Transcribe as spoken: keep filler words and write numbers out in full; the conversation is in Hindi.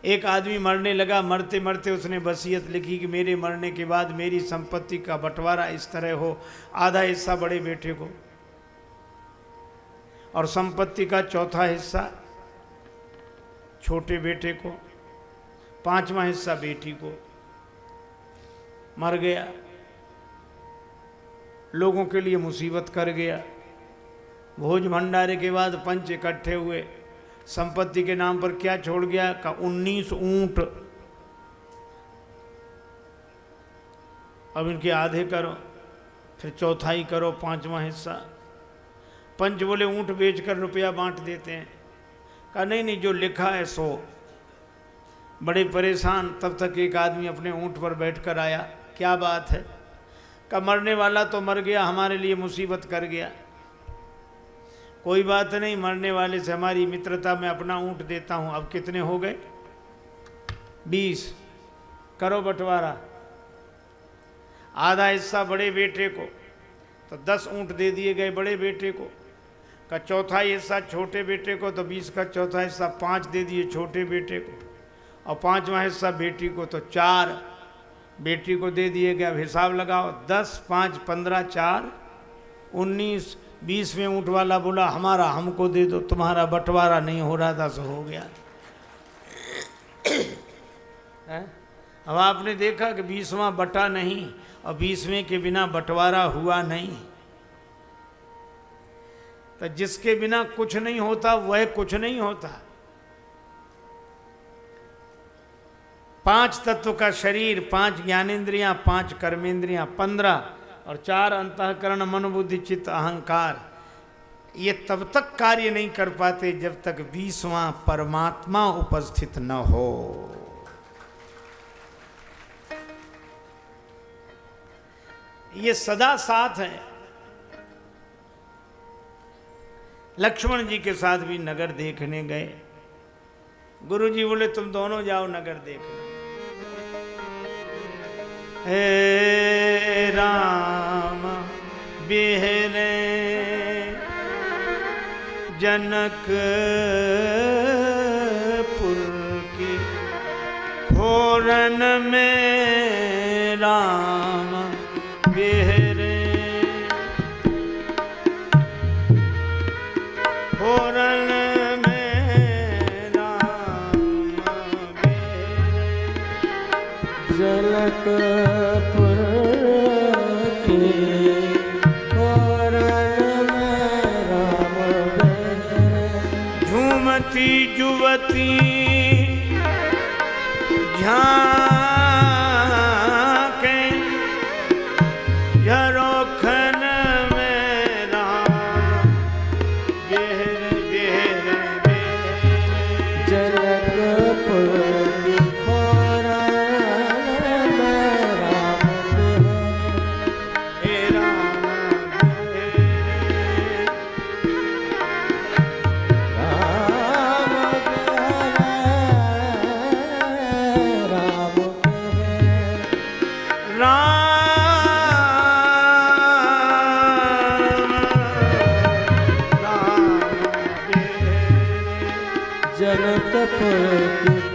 एक आदमी मरने लगा, मरते मरते उसने वसीयत लिखी कि मेरे मरने के बाद मेरी संपत्ति का बंटवारा इस तरह हो, आधा हिस्सा बड़े बेटे को और संपत्ति का चौथा हिस्सा छोटे बेटे को, पांचवा हिस्सा बेटी को। मर गया, लोगों के लिए मुसीबत कर गया। भोज भंडारे के बाद पंच इकट्ठे हुए, संपत्ति के नाम पर क्या छोड़ गया? का उन्नीस ऊंट। अब इनके आधे करो, फिर चौथाई करो, पांचवा हिस्सा। पंच बोले ऊंट बेचकर रुपया बांट देते हैं। कहा नहीं नहीं, जो लिखा है सो। बड़े परेशान। तब तक एक आदमी अपने ऊंट पर बैठकर आया। क्या बात है? का मरने वाला तो मर गया, हमारे लिए मुसीबत कर गया। कोई बात नहीं, मरने वाले से हमारी मित्रता, में अपना ऊंट देता हूं। अब कितने हो गए? बीस। करो बंटवारा। आधा हिस्सा बड़े बेटे को, तो दस ऊंट दे दिए गए बड़े बेटे को। का चौथा हिस्सा छोटे बेटे को, तो बीस का चौथा हिस्सा पाँच दे दिए छोटे बेटे को, और पांचवा हिस्सा बेटी को, तो चार बेटी को दे दिए गए। अब हिसाब लगाओ, दस पाँच पंद्रह, चार उन्नीस। बीस में ऊँट वाला बोला हमारा हमको दे दो, तुम्हारा बंटवारा नहीं हो रहा था सो हो गया। अब आपने देखा कि बीसवां बटा नहीं और बीसवें के बिना बंटवारा हुआ नहीं। तो जिसके बिना कुछ नहीं होता वह कुछ नहीं होता। पांच तत्व का शरीर, पांच ज्ञानेंद्रियां, पांच कर्मेंद्रियां, पंद्रह और चार अंतःकरण, मन बुद्धि चित्त अहंकार, ये तब तक कार्य नहीं कर पाते जब तक बीसवां परमात्मा उपस्थित न हो। ये सदा साथ है। लक्ष्मण जी के साथ भी नगर देखने गए। गुरु जी बोले तुम दोनों जाओ नगर देखने। हे राम बिहरे जनकपुर की खोरन में राम बिहरे, खोरन में राम बिहरे, जनकपुर की खोरन में राम बिहरे, झूमती जुवती झांके झरोखन में राम बिहरे बिहरे बिहरे, जनकपुर की खोरन में राम बिहरे, हे राम बिहरे, राम बिहरे, राम बिहरे, राम राम बिहरे, जनकपुर की